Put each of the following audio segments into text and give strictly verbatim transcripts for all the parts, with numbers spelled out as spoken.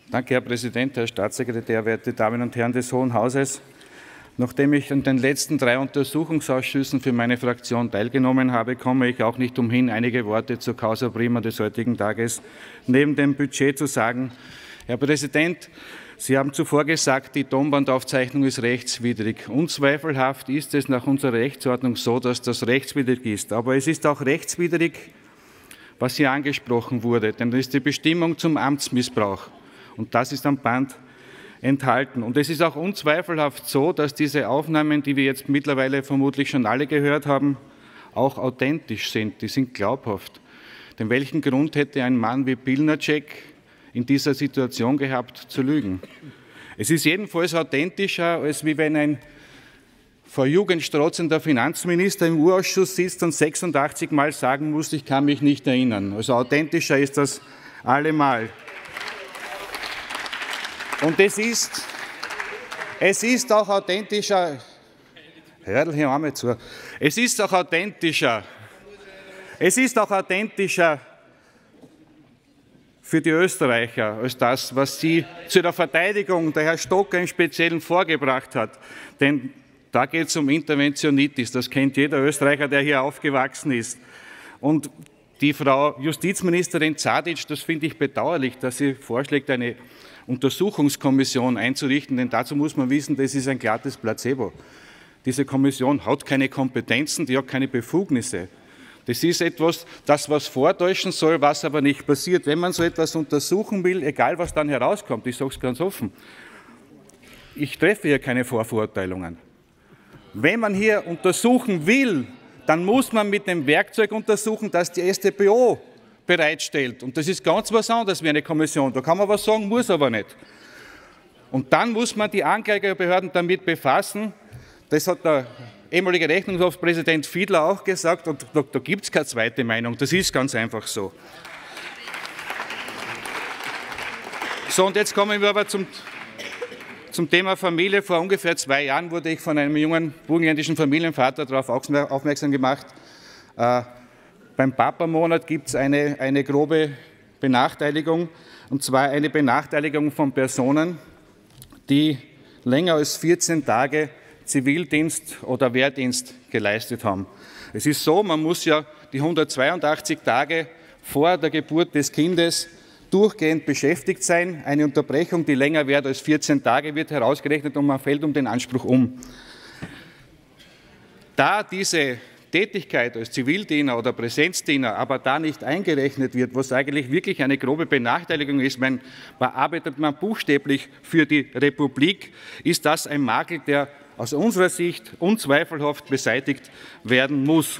Danke, Herr Präsident, Herr Staatssekretär, werte Damen und Herren des Hohen Hauses. Nachdem ich an den letzten drei Untersuchungsausschüssen für meine Fraktion teilgenommen habe, komme ich auch nicht umhin, einige Worte zur Causa Prima des heutigen Tages neben dem Budget zu sagen. Herr Präsident, Sie haben zuvor gesagt, die Tonbandaufzeichnung ist rechtswidrig. Unzweifelhaft ist es nach unserer Rechtsordnung so, dass das rechtswidrig ist. Aber es ist auch rechtswidrig, was hier angesprochen wurde, denn das ist die Bestimmung zum Amtsmissbrauch. Und das ist am Band enthalten. Und es ist auch unzweifelhaft so, dass diese Aufnahmen, die wir jetzt mittlerweile vermutlich schon alle gehört haben, auch authentisch sind. Die sind glaubhaft. Denn welchen Grund hätte ein Mann wie Pilnacek in dieser Situation gehabt, zu lügen? Es ist jedenfalls authentischer, als wie wenn ein vor Jugend strotzender Finanzminister im Urausschuss sitzt und sechsundachtzig Mal sagen muss, ich kann mich nicht erinnern. Also authentischer ist das allemal. Und es ist, es ist auch authentischer, hör hier einmal zu, es ist auch authentischer, es ist auch authentischer für die Österreicher als das, was Sie zu der Verteidigung der Herr Stocker im Speziellen vorgebracht hat. Denn da geht es um Interventionitis, das kennt jeder Österreicher, der hier aufgewachsen ist. Und die Frau Justizministerin Zadic, das finde ich bedauerlich, dass sie vorschlägt, eine Untersuchungskommission einzurichten, denn dazu muss man wissen, das ist ein glattes Placebo. Diese Kommission hat keine Kompetenzen, die hat keine Befugnisse. Das ist etwas, das was vortäuschen soll, was aber nicht passiert. Wenn man so etwas untersuchen will, egal was dann herauskommt, ich sage es ganz offen, ich treffe hier keine Vorverurteilungen. Wenn man hier untersuchen will, dann muss man mit dem Werkzeug untersuchen, das die S t p O bereitstellt. Und das ist ganz was anderes wie eine Kommission. Da kann man was sagen, muss aber nicht. Und dann muss man die Anklagebehörden damit befassen. Das hat der ehemalige Rechnungshofpräsident Fiedler auch gesagt. Und da, da gibt es keine zweite Meinung. Das ist ganz einfach so. So, und jetzt kommen wir aber zum, zum Thema Familie. Vor ungefähr zwei Jahren wurde ich von einem jungen burgenländischen Familienvater darauf aufmerksam gemacht, äh, beim Papa-Monat gibt es eine, eine grobe Benachteiligung, und zwar eine Benachteiligung von Personen, die länger als vierzehn Tage Zivildienst oder Wehrdienst geleistet haben. Es ist so, man muss ja die hundertzweiundachtzig Tage vor der Geburt des Kindes durchgehend beschäftigt sein. Eine Unterbrechung, die länger währt als vierzehn Tage, wird herausgerechnet und man fällt um den Anspruch um. Da diese Tätigkeit als Zivildiener oder Präsenzdiener aber da nicht eingerechnet wird, was eigentlich wirklich eine grobe Benachteiligung ist, man bearbeitet man buchstäblich für die Republik, ist das ein Makel, der aus unserer Sicht unzweifelhaft beseitigt werden muss.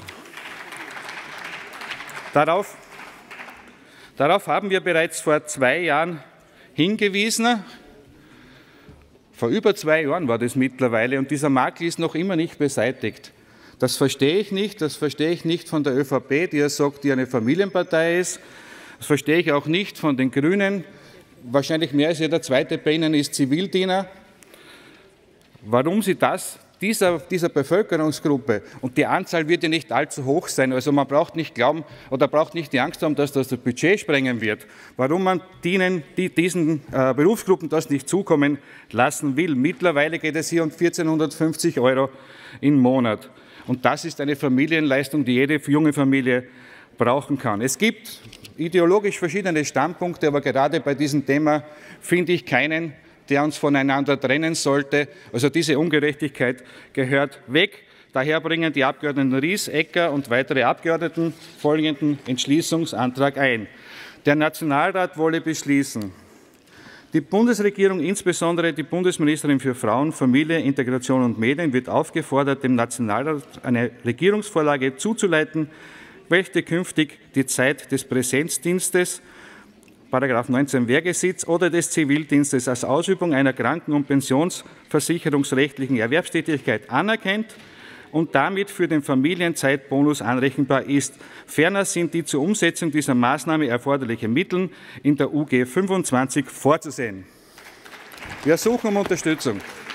Darauf, darauf haben wir bereits vor zwei Jahren hingewiesen. Vor über zwei Jahren war das mittlerweile, und dieser Makel ist noch immer nicht beseitigt. Das verstehe ich nicht, das verstehe ich nicht von der ÖVP, die ja sagt, die eine Familienpartei ist. Das verstehe ich auch nicht von den Grünen. Wahrscheinlich mehr als jeder Zweite bei Ihnen ist Zivildiener. Warum Sie das dieser, dieser Bevölkerungsgruppe, und die Anzahl wird ja nicht allzu hoch sein, also man braucht nicht glauben oder braucht nicht die Angst haben, dass das das Budget sprengen wird, warum man dienen, die, diesen äh, Berufsgruppen das nicht zukommen lassen will. Mittlerweile geht es hier um vierzehnhundertfünfzig Euro im Monat. Und das ist eine Familienleistung, die jede junge Familie brauchen kann. Es gibt ideologisch verschiedene Standpunkte, aber gerade bei diesem Thema finde ich keinen, der uns voneinander trennen sollte. Also diese Ungerechtigkeit gehört weg. Daher bringen die Abgeordneten Ries, Ecker und weitere Abgeordneten folgenden Entschließungsantrag ein. Der Nationalrat wolle beschließen: Die Bundesregierung, insbesondere die Bundesministerin für Frauen, Familie, Integration und Medien, wird aufgefordert, dem Nationalrat eine Regierungsvorlage zuzuleiten, welche künftig die Zeit des Präsenzdienstes, Paragraph neunzehn Wehrgesetz, oder des Zivildienstes als Ausübung einer Kranken- und Pensionsversicherungsrechtlichen Erwerbstätigkeit anerkennt und damit für den Familienzeitbonus anrechenbar ist. Ferner sind die zur Umsetzung dieser Maßnahme erforderlichen Mittel in der U G fünfundzwanzig vorzusehen. Wir suchen um Unterstützung.